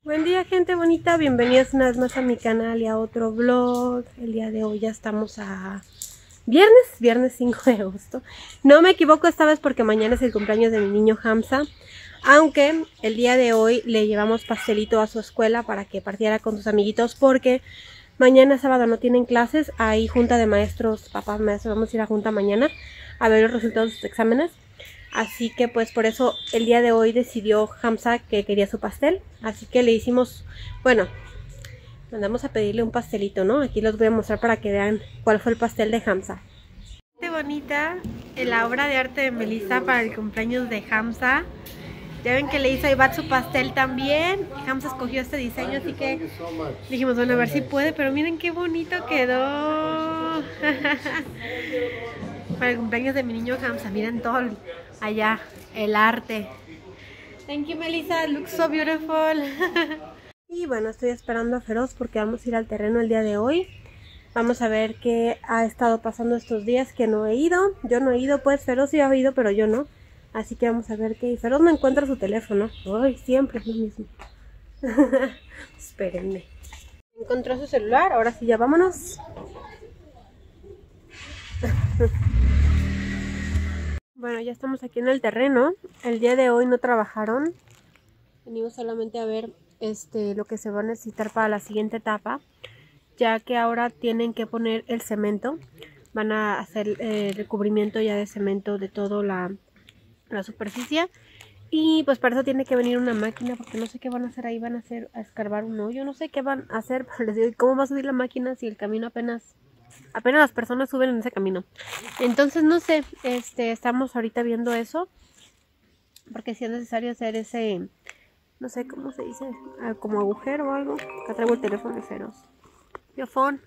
Buen día, gente bonita, bienvenidos una vez más a mi canal y a otro vlog. El día de hoy ya estamos a viernes 5 de agosto. No me equivoco esta vez porque mañana es el cumpleaños de mi niño Hamza. Aunque el día de hoy le llevamos pastelito a su escuela para que partiera con sus amiguitos, porque mañana sábado no tienen clases, hay junta de maestros, papás maestros, vamos a ir a junta mañana a ver los resultados de sus exámenes. Así que pues por eso el día de hoy decidió Hamza que quería su pastel. Así que le hicimos, bueno, mandamos a pedirle un pastelito, ¿no? Aquí los voy a mostrar para que vean cuál fue el pastel de Hamza. Qué bonita la obra de arte de Melissa para el cumpleaños de Hamza. Ya ven que le hizo a Ibat su pastel también. Hamza escogió este diseño, así que dijimos, bueno, a ver si puede. Pero miren qué bonito quedó. Para el cumpleaños de mi niño Hamza. Miren todo allá, el arte. Thank you, Melissa. It looks so beautiful. Y bueno, estoy esperando a Feroz porque vamos a ir al terreno el día de hoy. Vamos a ver qué ha estado pasando estos días que no he ido. Yo no he ido, pues Feroz sí ha ido, pero yo no. Así que vamos a ver qué. Feroz no encuentra su teléfono. Ay, siempre es lo mismo. Espérenme. Encontró su celular. Ahora sí, ya vámonos. Bueno, ya estamos aquí en el terreno. El día de hoy no trabajaron. Venimos solamente a ver lo que se va a necesitar para la siguiente etapa, ya que ahora tienen que poner el cemento. Van a hacer el recubrimiento ya de cemento de toda la superficie. Y pues para eso tiene que venir una máquina, porque no sé qué van a hacer ahí. Van a escarbar un hoyo, no sé qué van a hacer. Pero les digo, ¿cómo va a subir la máquina si el camino apenas las personas suben en ese camino? Entonces no sé, estamos ahorita viendo eso, porque si es necesario hacer ese, no sé cómo se dice, como agujero o algo. Acá traigo el teléfono de Feroz. Teléfono.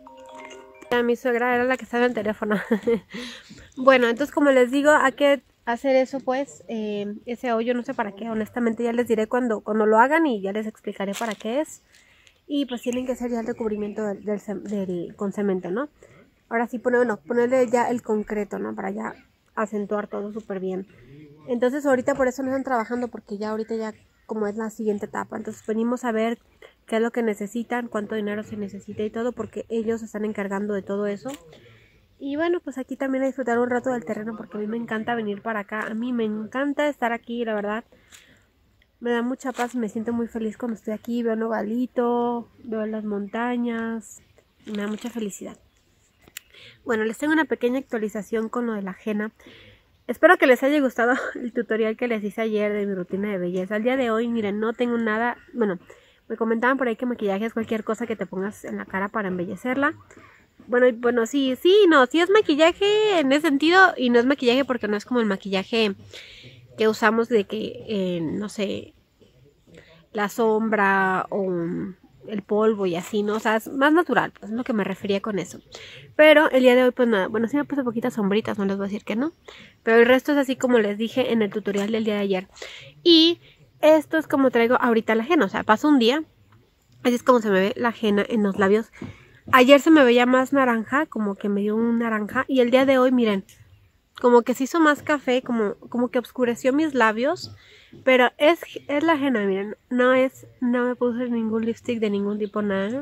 Mi suegra era la que estaba en el teléfono. Bueno, entonces como les digo, hay que hacer eso, pues, ese hoyo, no sé para qué, honestamente ya les diré cuando lo hagan y ya les explicaré para qué es. Y pues tienen que hacer ya el recubrimiento con cemento, ¿no? Ahora sí ponerle ya el concreto, ¿no? Para ya acentuar todo súper bien. Entonces ahorita por eso no están trabajando, porque ya ahorita ya como es la siguiente etapa. Entonces venimos a ver qué es lo que necesitan, cuánto dinero se necesita y todo, porque ellos se están encargando de todo eso. Y bueno, pues aquí también a disfrutar un rato del terreno, porque a mí me encanta venir para acá. A mí me encanta estar aquí, la verdad. Me da mucha paz, me siento muy feliz cuando estoy aquí, veo Nogalito, veo las montañas, y me da mucha felicidad. Bueno, les tengo una pequeña actualización con lo de la henna. Espero que les haya gustado el tutorial que les hice ayer de mi rutina de belleza. Al día de hoy, miren, no tengo nada, bueno, me comentaban por ahí que maquillaje es cualquier cosa que te pongas en la cara para embellecerla. Bueno, sí es maquillaje en ese sentido, y no es maquillaje porque no es como el maquillaje que usamos de que, no sé, la sombra o el polvo y así, ¿no? O sea, es más natural, pues es lo que me refería con eso. Pero el día de hoy, pues nada, bueno, sí me puse poquitas sombritas, no les voy a decir que no. Pero el resto es así como les dije en el tutorial del día de ayer. Y esto es como traigo ahorita la henna, o sea, pasa un día, así es como se me ve la henna en los labios. Ayer se me veía más naranja, como que me dio un naranja, y el día de hoy, miren, como que se hizo más café, como que oscureció mis labios. Pero es la henna, miren, no me puse ningún lipstick de ningún tipo, nada.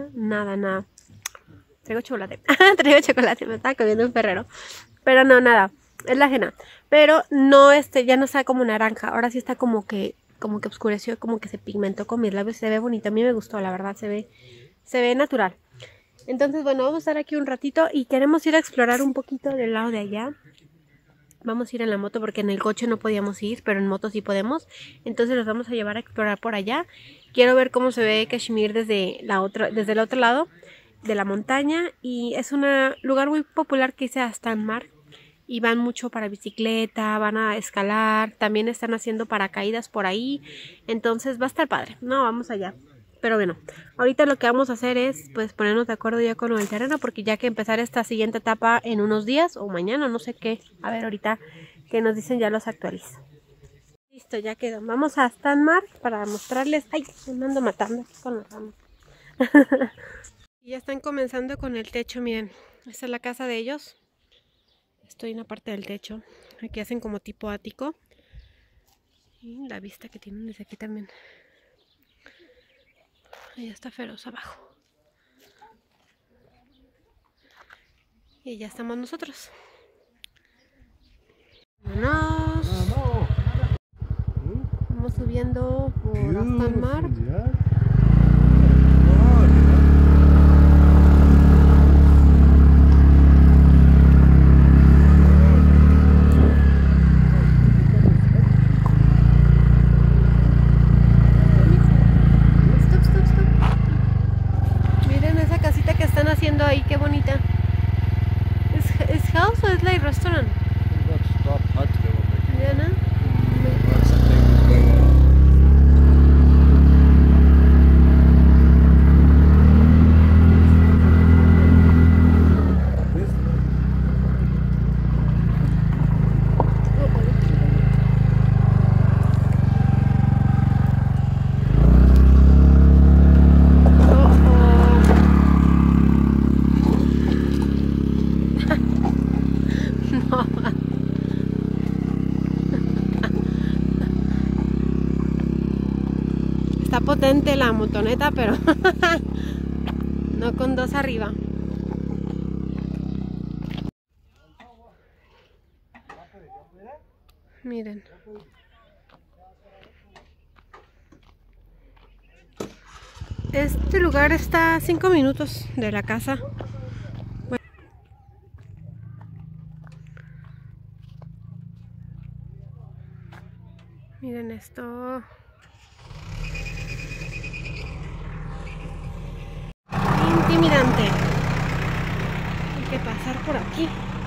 Traigo chocolate, me estaba comiendo un Ferrero. Pero no, nada, es la henna. Pero no, ya no está como naranja, ahora sí está como que oscureció, como que se pigmentó con mis labios. Se ve bonito, a mí me gustó, la verdad, se ve natural. Entonces, bueno, vamos a estar aquí un ratito y queremos ir a explorar un poquito del lado de allá. Vamos a ir en la moto porque en el coche no podíamos ir, pero en moto sí podemos. Entonces los vamos a llevar a explorar por allá. Quiero ver cómo se ve Kashmir desde el otro lado de la montaña. Y es un lugar muy popular que dice Astanmar. Y van mucho para bicicleta, van a escalar. También están haciendo paracaídas por ahí. Entonces va a estar padre. No, vamos allá. Pero bueno, ahorita lo que vamos a hacer es pues ponernos de acuerdo ya con el terreno, porque ya que empezar esta siguiente etapa en unos días o mañana, no sé qué. A ver, ahorita que nos dicen ya los actualizo. Listo, ya quedó. Vamos a Stanmar para mostrarles. Ay, me ando matando aquí con los ramos. Y ya están comenzando con el techo, miren. Esta es la casa de ellos. Estoy en la parte del techo. Aquí hacen como tipo ático. Y la vista que tienen desde aquí también. Allá está Feroz abajo. Y ya estamos nosotros. Vámonos. Vamos subiendo por hasta el mar. Miren esa casita que están haciendo ahí, qué bonita. ¿Es house o es like restaurant? ¿Ya no? Está potente la motoneta, pero no con dos arriba. Miren. Este lugar está a 5 minutos de la casa. Bueno. Miren esto. Intimidante. Hay que pasar por aquí.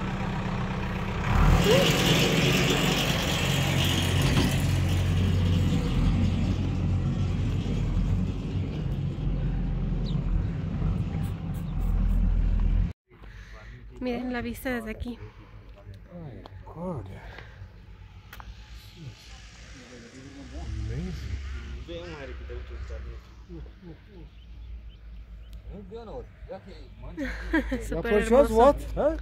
Miren la vista desde aquí. Súper hermoso.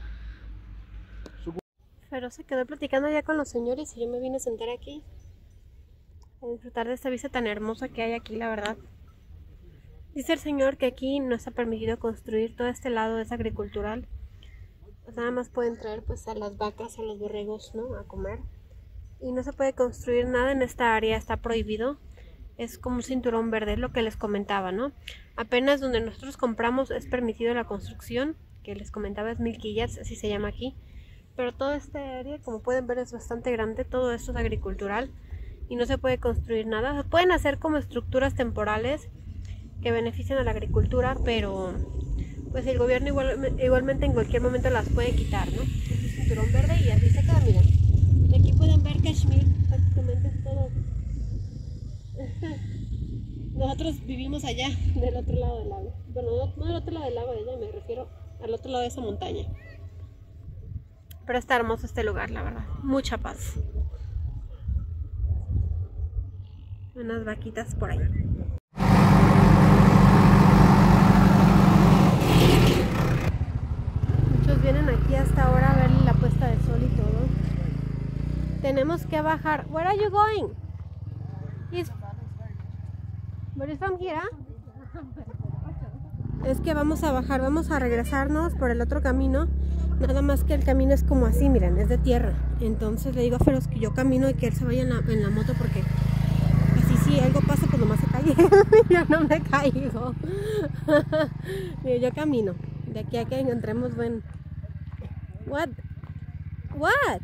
Pero se quedó platicando ya con los señores y yo me vine a sentar aquí a disfrutar de esta vista tan hermosa que hay aquí, la verdad. Dice el señor que aquí no está permitido construir, todo este lado es agricultural. Pues nada más pueden traer pues a las vacas, a los borregos, ¿no? A comer. Y no se puede construir nada en esta área, está prohibido. Es como un cinturón verde, es lo que les comentaba, ¿no? Apenas donde nosotros compramos es permitido la construcción, que les comentaba es Milky Yards, así se llama aquí. Pero toda esta área, como pueden ver, es bastante grande, todo esto es agricultural y no se puede construir nada. Se pueden hacer como estructuras temporales que benefician a la agricultura, pero pues el gobierno igualmente en cualquier momento las puede quitar, ¿no? Es un cinturón verde y así se queda, miren. Y aquí pueden ver Kashmir, prácticamente es todo. Nosotros vivimos allá, del otro lado del lago. Bueno, no del otro lado del lago de ella, me refiero al otro lado de esa montaña. Pero está hermoso este lugar, la verdad. Mucha paz. Unas vaquitas por ahí. Muchos vienen aquí hasta ahora a ver la puesta de sol y todo. Tenemos que bajar. Where are you going? Where is from here? Es que vamos a bajar, vamos a regresarnos por el otro camino. Nada más que el camino es como así, miren, es de tierra. Entonces le digo a Feroz que yo camino y que él se vaya en la moto porque así si algo pasa pues nomás se cae. Yo no me caigo. Yo camino. De aquí a que encontremos buen... What? What?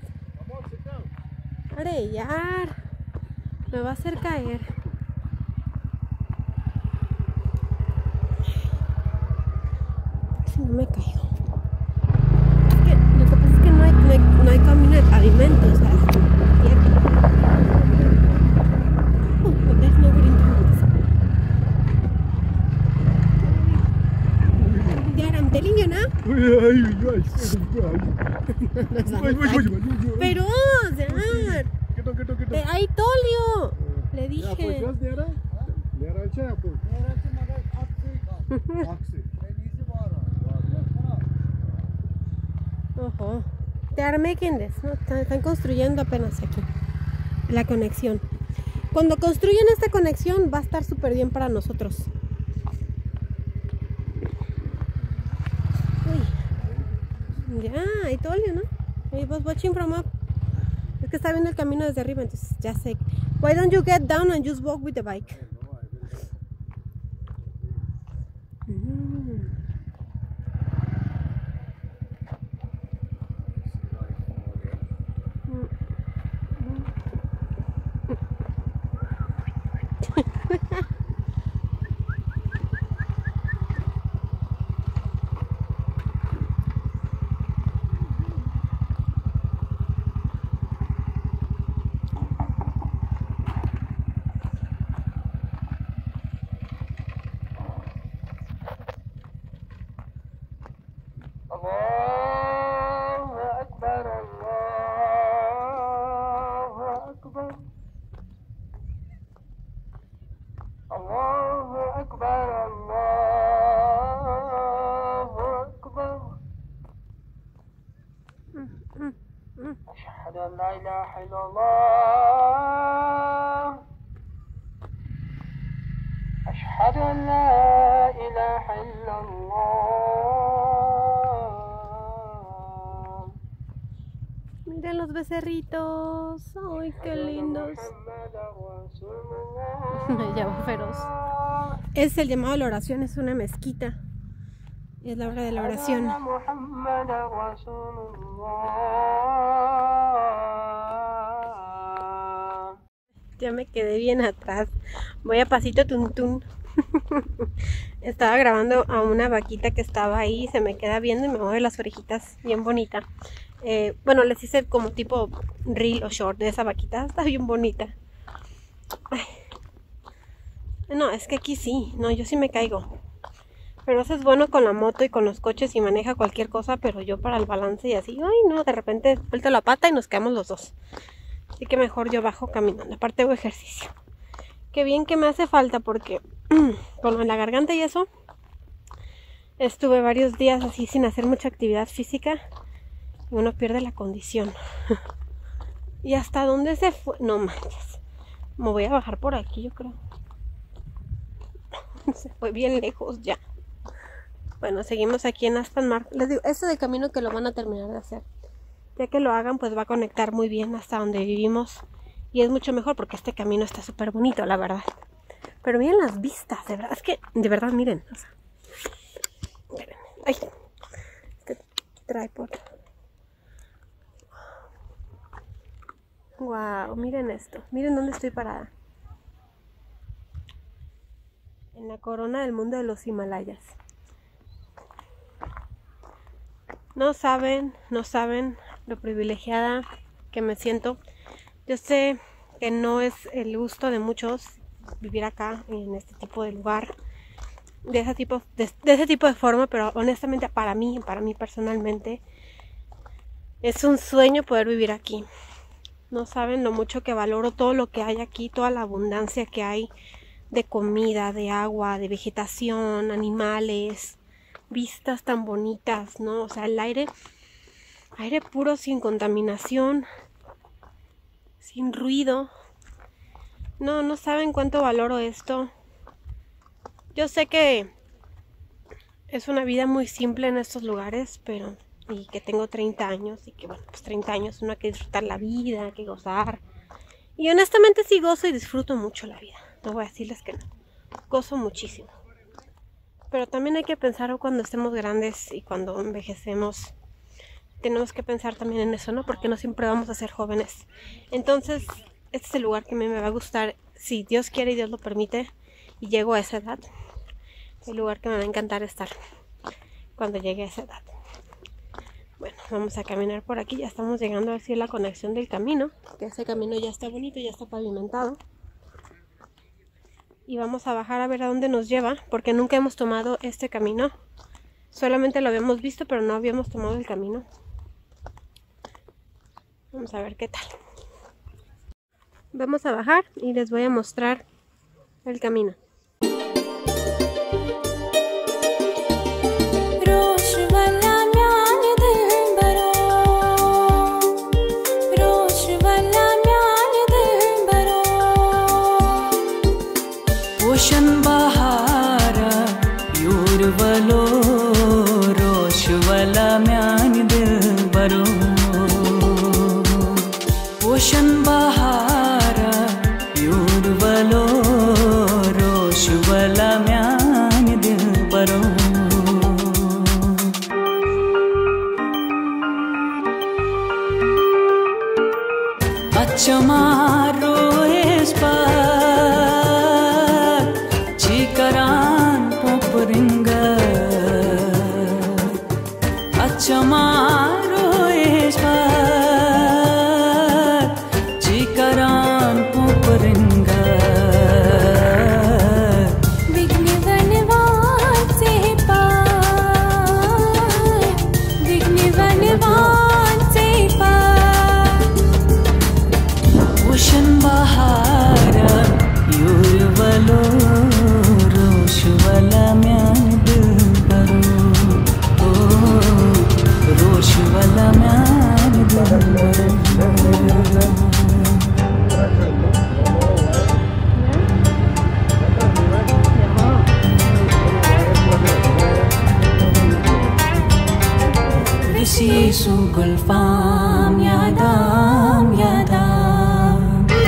Arellar. Me va a hacer caer. Si no me caigo. Lo que pasa es que no hay camino de pavimento, o sea, es tierra. But there's no green trees. There, I'm telling you now. Pero, I told you. Le dije. Ojo. They are making this, ¿no? Están construyendo apenas aquí la conexión. Cuando construyen esta conexión va a estar súper bien para nosotros. Yeah, I told you, ¿no? I was watching from up. Es que está viendo el camino desde arriba, entonces ya sé. Why don't you get down and just walk with the bike? أشهد أن لا إله إلا الله أشهد أن لا إله إلا الله. Miren los becerritos. Ay, qué lindos. Ya va feroz. Es el llamado a la oración, es una mezquita. Y es la hora de la oración. Ya me quedé bien atrás. Voy a pasito tuntún. Estaba grabando a una vaquita que estaba ahí. Se me queda viendo y me mueve las orejitas. Bien bonita. Bueno, les hice como tipo reel o short de esa vaquita. Está bien bonita. Ay. No, es que aquí sí. No, yo sí me caigo. Pero eso es bueno con la moto y con los coches y maneja cualquier cosa. Pero yo para el balance y así. Ay, no, de repente vuelto la pata y nos quedamos los dos. Así que mejor yo bajo caminando. Aparte hago ejercicio. Qué bien que me hace falta porque con la garganta y eso estuve varios días así sin hacer mucha actividad física y uno pierde la condición. ¿Y hasta dónde se fue? No manches. Me voy a bajar por aquí, yo creo. Se fue bien lejos ya. Bueno, seguimos aquí en Aston Martin. Les digo, este es el camino que lo van a terminar de hacer. Ya que lo hagan, pues va a conectar muy bien hasta donde vivimos. Y es mucho mejor porque este camino está súper bonito, la verdad. Pero miren las vistas, de verdad. Es que, de verdad, miren. O sea, espérenme. Ay, este tripod. Wow, miren esto. Miren dónde estoy parada. En la corona del mundo de los Himalayas. No saben lo privilegiada que me siento. Yo sé que no es el gusto de muchos vivir acá, en este tipo de lugar, de ese tipo de forma, pero honestamente para mí personalmente, es un sueño poder vivir aquí. No saben lo mucho que valoro todo lo que hay aquí, toda la abundancia que hay de comida, de agua, de vegetación, animales, vistas tan bonitas, ¿no? O sea, el aire puro, sin contaminación, sin ruido. No saben cuánto valoro esto. Yo sé que es una vida muy simple en estos lugares, pero y que tengo 30 años y que bueno, pues 30 años uno hay que disfrutar la vida, hay que gozar. Y honestamente sí gozo y disfruto mucho la vida. No voy a decirles que no. Gozo muchísimo. Pero también hay que pensar cuando estemos grandes y cuando envejecemos. Tenemos que pensar también en eso, ¿no? Porque no siempre vamos a ser jóvenes. Entonces, este es el lugar que a mí me va a gustar. Si Dios quiere y Dios lo permite y llego a esa edad. El lugar que me va a encantar estar cuando llegue a esa edad. Bueno, vamos a caminar por aquí. Ya estamos llegando a ver si es la conexión del camino. Que ese camino ya está bonito, ya está pavimentado. Y vamos a bajar a ver a dónde nos lleva. Porque nunca hemos tomado este camino. Solamente lo habíamos visto, pero no habíamos tomado el camino. Vamos a ver qué tal. Vamos a bajar y les voy a mostrar el camino. बहारा यूर वलो रोश वाला म्यान दे Ocean bahara yurvalo roshvala myan dil paro Achamaro espat chikaran popringa Achamaro espat chikaran popringa Vignivanvan se par Vignivanvan se par Ocean bahara yurvalo roshvala myan dil paro roshvala myan dil paro Visi sugul fam yadam yadam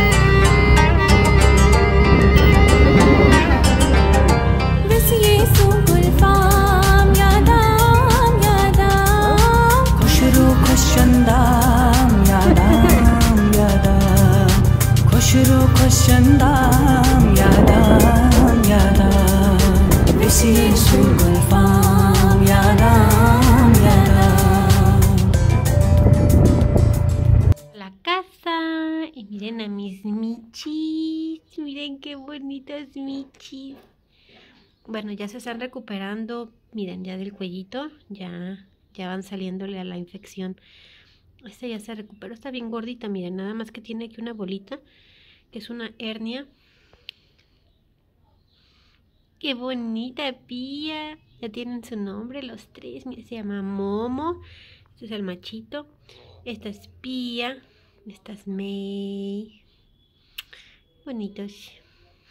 Visi sugul fam yadam yadam Khoshru khoshandam yadam yadam Khoshru khoshandam yadam yadam Visi sugul fam yadam yadam La casa. Y miren a mis michis. Miren qué bonitos michis. Bueno, ya se están recuperando. Miren, ya del cuellito. Ya van saliéndole a la infección. Esta ya se recuperó. Está bien gordita. Miren, nada más que tiene aquí una bolita, que es una hernia. Qué bonita Pía. Ya tienen su nombre los tres. Mira, se llama Momo. Este es el machito. Esta es Pía. Esta es May. Bonitos.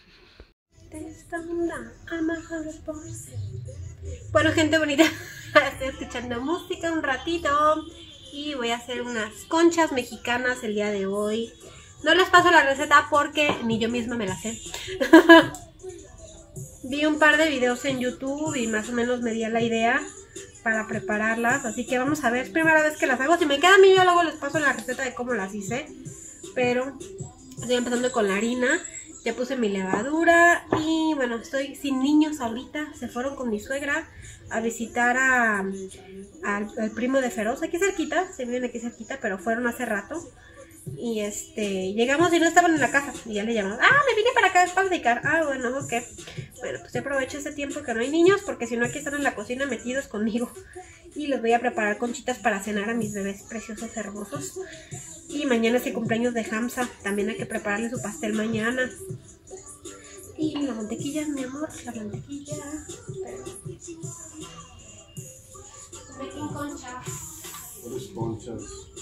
Bueno, gente bonita, estoy escuchando música un ratito y voy a hacer unas conchas mexicanas el día de hoy. No les paso la receta porque ni yo misma me la sé. Vi un par de videos en YouTube y más o menos me di la idea para prepararlas, así que vamos a ver, es primera vez que las hago. Si me queda a mí, yo luego les paso la receta de cómo las hice, pero estoy empezando con la harina. Ya puse mi levadura y bueno, estoy sin niños ahorita. Se fueron con mi suegra a visitar al primo de Feroz, aquí cerquita, se viven aquí cerquita, pero fueron hace rato. Y llegamos y no estaban en la casa. Y ya le llamamos, me vine para acá para platicar. Bueno, ok. Bueno, pues aprovecho ese tiempo que no hay niños, porque si no aquí están en la cocina metidos conmigo. Y les voy a preparar conchitas para cenar a mis bebés preciosos, hermosos. Y mañana es el cumpleaños de Hamza. También hay que prepararle su pastel mañana. Y la mantequilla, mi amor, la mantequilla. Making conchas. Conchas.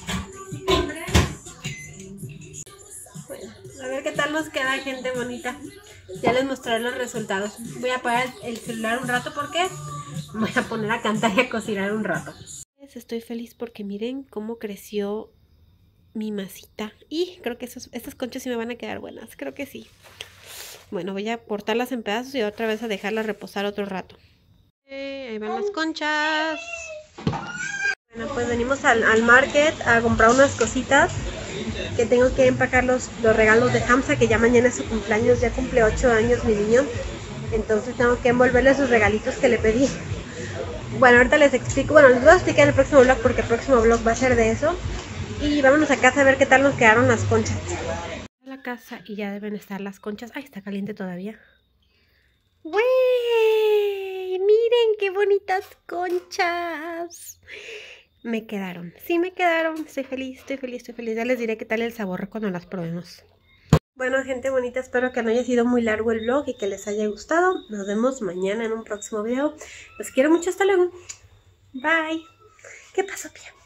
Bueno, a ver qué tal nos queda, gente bonita. Ya les mostraré los resultados. Voy a apagar el celular un rato porque voy a poner a cantar y a cocinar un rato. Estoy feliz porque miren cómo creció mi masita. Y creo que estas conchas sí me van a quedar buenas. Creo que sí. Bueno, voy a cortarlas en pedazos y otra vez a dejarlas reposar otro rato. Ahí van las conchas. Bueno, pues venimos al market a comprar unas cositas. Que tengo que empacar los regalos de Hamza, que ya mañana es su cumpleaños. Ya cumple 8 años mi niño. Entonces tengo que envolverle sus regalitos que le pedí. Bueno, ahorita les explico. Bueno, les voy a explicar en el próximo vlog, porque el próximo vlog va a ser de eso. Y vámonos a casa a ver qué tal nos quedaron las conchas. A la casa y ya deben estar las conchas. Ay, está caliente todavía. ¡Güey! Miren qué bonitas conchas. Me quedaron. Sí, me quedaron. Estoy feliz, estoy feliz, estoy feliz. Ya les diré qué tal el sabor cuando las probemos. Bueno, gente bonita, espero que no haya sido muy largo el vlog y que les haya gustado. Nos vemos mañana en un próximo video. Los quiero mucho, hasta luego. Bye. ¿Qué pasó, Pía?